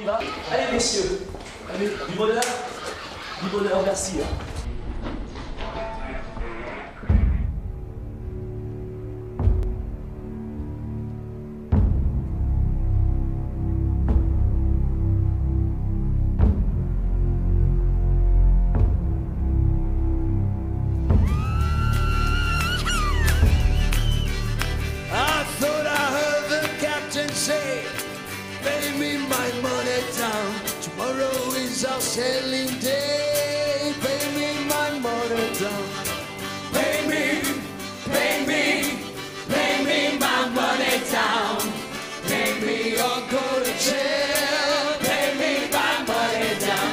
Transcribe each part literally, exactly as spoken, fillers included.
y va. Allez messieurs, allez, du bonheur, du bonheur, merci. I thought I heard the captain say, pay me my money down. Tomorrow is our sailing day. Pay me my money down. Pay me, pay me, pay me my money down. Pay me or go to jail. Pay me my money down.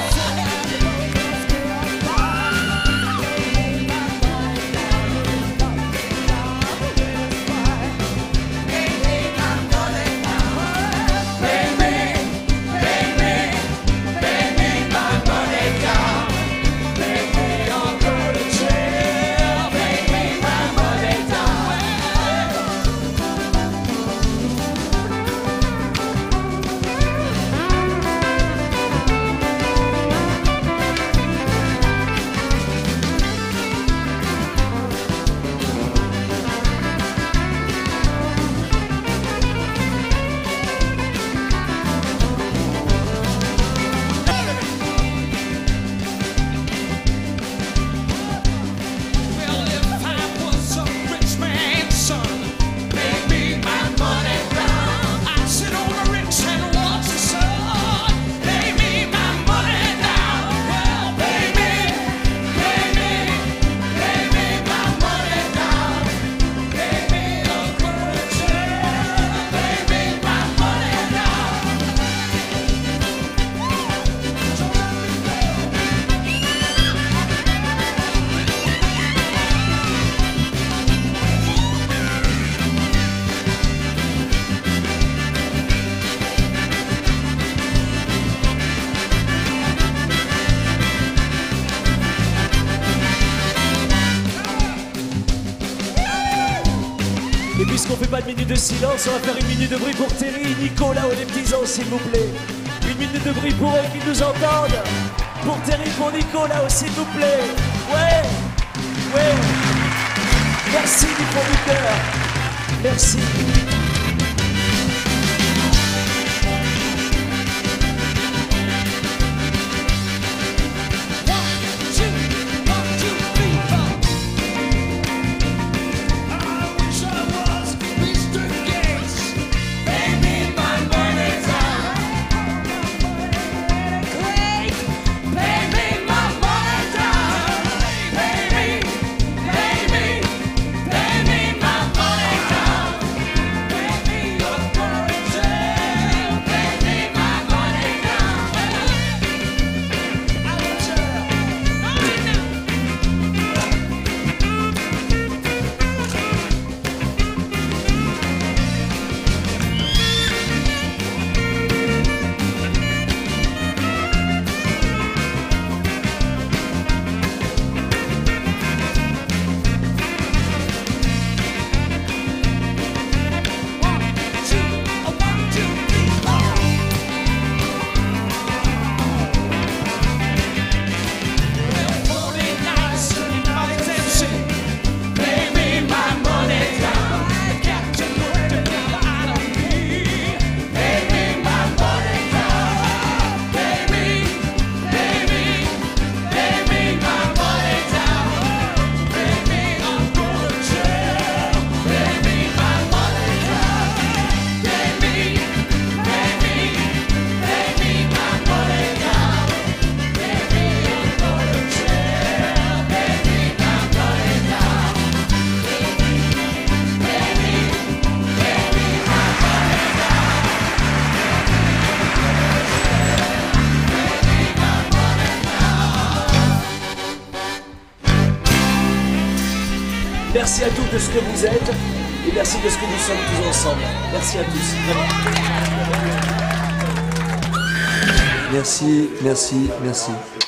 Et puisqu'on fait pas de minute de silence, on va faire une minute de bruit pour Terry, Nico là-haut les petits ans s'il vous plaît. Une minute de bruit pour eux qui nous entendent. Pour Terry, pour Nico là-haut s'il vous plaît. Ouais, ouais. Merci du producteur. Merci. Merci à tous de ce que vous êtes et merci de ce que nous sommes tous ensemble. Merci à tous. Vraiment. Merci, merci, merci.